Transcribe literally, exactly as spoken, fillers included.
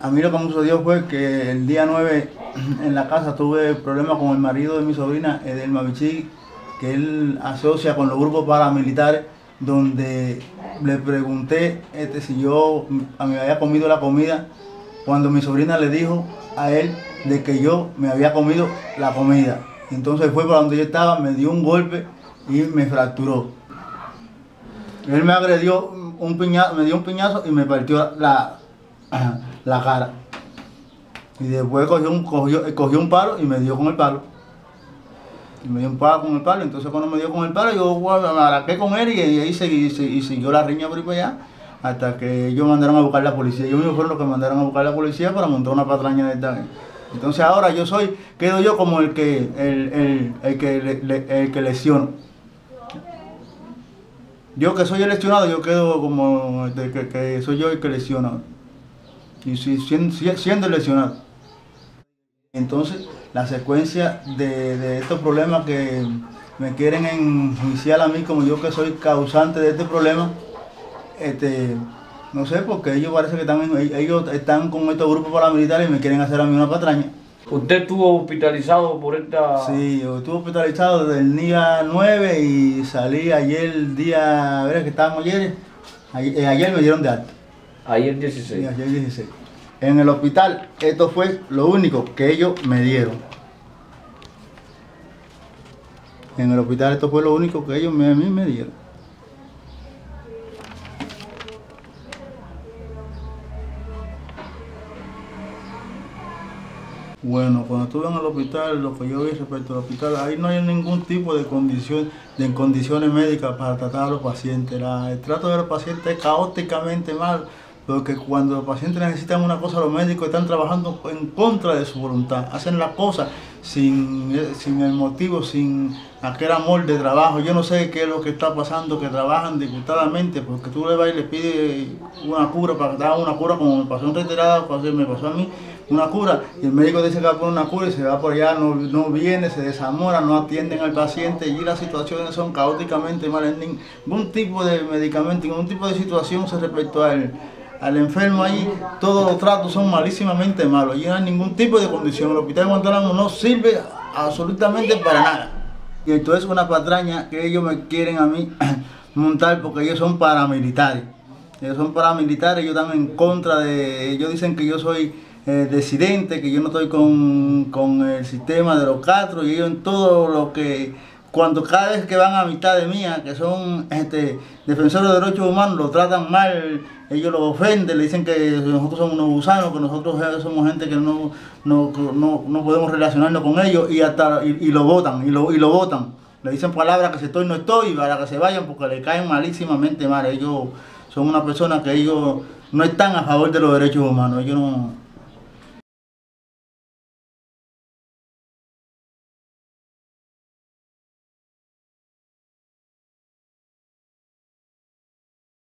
A mí lo que me sucedió fue que el día nueve en la casa tuve problemas con el marido de mi sobrina, Edelma Bichí, que él asocia con los grupos paramilitares, donde le pregunté este, si yo me había comido la comida, cuando mi sobrina le dijo a él de que yo me había comido la comida. Entonces fue para donde yo estaba, me dio un golpe y me fracturó. Él me agredió, un piñazo, me dio un piñazo y me partió la, la cara. Y después cogió un, cogió, cogió un palo y me dio con el palo. Y me dio un palo con el palo. Entonces cuando me dio con el palo, yo bueno, me araqué con él y, y ahí seguí, y siguió la riña por ahí para allá. Hasta que ellos mandaron a buscar la policía. Ellos mismos fueron los que mandaron a buscar la policía para montar una patraña de esta. Entonces ahora yo soy, quedo yo como el que, el, el, el que, le, le, el que lesiono. Yo que soy el lesionado, yo quedo como el que, que soy yo el que lesiona. Y si, siendo, siendo el lesionado. Entonces la secuencia de, de estos problemas que me quieren enjuiciar a mí como yo que soy causante de este problema, este, no sé, porque ellos parece que están, ellos están con estos grupos paramilitares y me quieren hacer a mí una patraña. ¿Usted estuvo hospitalizado por esta...? Sí, yo estuve hospitalizado desde el día nueve y salí ayer, el día, a ver, que estábamos ayer, ayer, ayer me dieron de alta. Ayer dieciséis. Sí, ayer dieciséis. En el hospital, esto fue lo único que ellos me dieron. En el hospital, esto fue lo único que ellos me, a mí me dieron. Bueno, cuando estuve en el hospital, lo que yo vi respecto al hospital, ahí no hay ningún tipo de condición, de condiciones médicas para tratar a los pacientes. La, el trato de los pacientes es caóticamente mal, porque cuando los pacientes necesitan una cosa, los médicos están trabajando en contra de su voluntad. Hacen las cosas sin, sin el motivo, sin aquel amor de trabajo. Yo no sé qué es lo que está pasando, que trabajan disgustadamente, porque tú le vas y le pides una cura para que te hagan una cura, como me pasó en retirada, me pasó a mí, una cura, y el médico dice que va a poner una cura y se va por allá, no, no viene, se desamora, no atienden al paciente y las situaciones son caóticamente malas. Ningún tipo de medicamento, ningún tipo de situación se respecto al, al enfermo ahí, todos los tratos son malísimamente malos y no hay ningún tipo de condición. El hospital de Guantánamo no sirve absolutamente para nada. Y esto es una patraña que ellos me quieren a mí montar porque ellos son paramilitares. Ellos son paramilitares, ellos están en contra de, ellos dicen que yo soy Eh, disidente, que yo no estoy con, con el sistema de los Castro, y ellos en todo lo que, cuando cada vez que van a mitad de mía, que son este, defensores de derechos humanos, lo tratan mal, ellos lo ofenden, le dicen que nosotros somos unos gusanos, que nosotros somos gente que no, no, no, no podemos relacionarnos con ellos, y hasta y, y lo votan, y lo, y lo votan. Le dicen palabras que si estoy no estoy, para que se vayan, porque le caen malísimamente mal. Ellos son una persona que ellos no están a favor de los derechos humanos, ellos no...